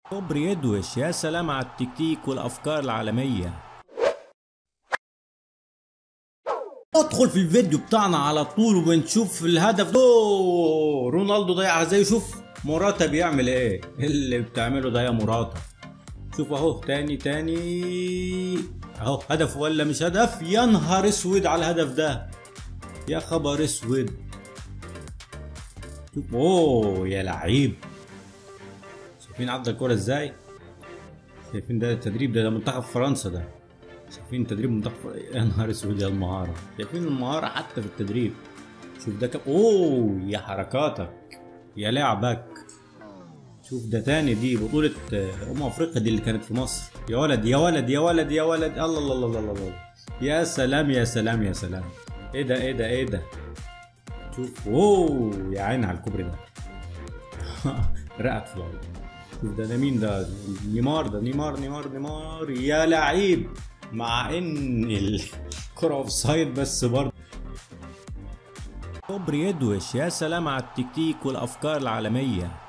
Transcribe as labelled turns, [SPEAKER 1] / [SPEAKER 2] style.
[SPEAKER 1] كوبري يدوش، يا سلام على التكتيك والافكار العالميه. ادخل في الفيديو بتاعنا على طول وبنشوف الهدف. اوه رونالدو ضيع ازاي. شوف موراتا بيعمل ايه اللي بتعمله ده يا موراتا. شوف اهو تاني اهو. هدف ولا مش هدف؟ يا نهار اسود على الهدف ده، يا خبر اسود. شوف اوه يا لعيب. شايفين عدى الكرة ازاي؟ شايفين ده التدريب ده منتخب فرنسا ده. شايفين تدريب منتخب يا نهار اسود يا المهارة. شايفين المهارة حتى في التدريب. شوف ده اوه يا حركاتك يا لعبك. شوف ده تاني، دي بطولة افريقيا دي اللي كانت في مصر. يا ولد يا ولد يا ولد يا ولد، الله الله الله الله الله. يا سلام يا سلام يا سلام. ايه ده ايه ده ايه ده. شوف اوه يا عيني على الكوبري ده. رقت في الارض. شوف ده مين ده؟ نيمار ده، نيمار يا لعيب. مع ان الكرة اوف سايد بس برضه. كوبري يدوش، يا سلام على التكتيك والافكار العالميه.